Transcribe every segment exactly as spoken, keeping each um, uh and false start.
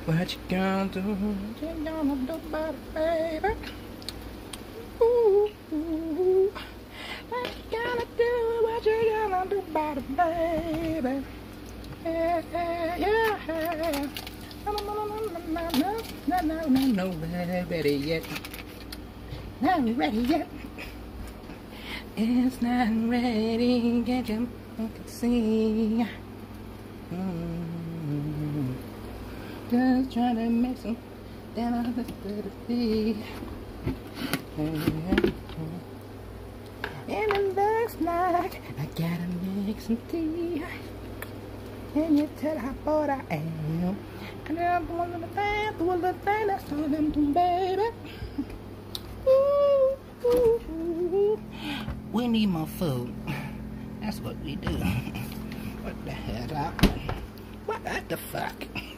What you gonna do? What you gonna do about it, baby? Ooh, ooh. What you gonna do? What you gonna do about it, baby? Yeah, yeah, yeah. No, no, no, no, no, no, no, no, no, no, not ready yet. Not ready yet. It's not ready. Can't you fucking see? Mm-hmm. Just trying to make some then I just did it see. And it looks like I gotta make some tea. And you tell how bored I am. And I'm doing the thing, doing the thing that's telling them to, baby. Ooh, ooh, ooh. We need more food. That's what we do. What the hell, dog? What the fuck?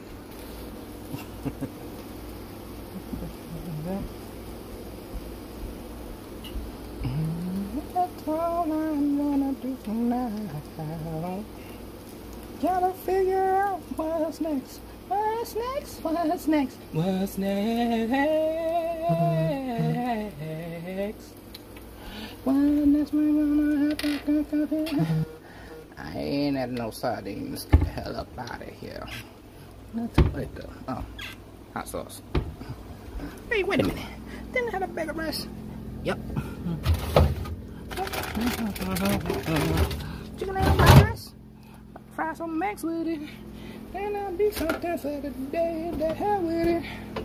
That's all I'm gonna do tonight. Gotta figure out what's next. What's next? What's next? What's next? What's next? We're gonna have to cook up here. I ain't had no sardines. Get the hell up out of here. That's what the oh, hot sauce. Hey, wait a minute. Didn't I have a bag of rice? Yep. Chicken and rice. Fry some eggs with it. Then I'll be something for the day. The hell with it.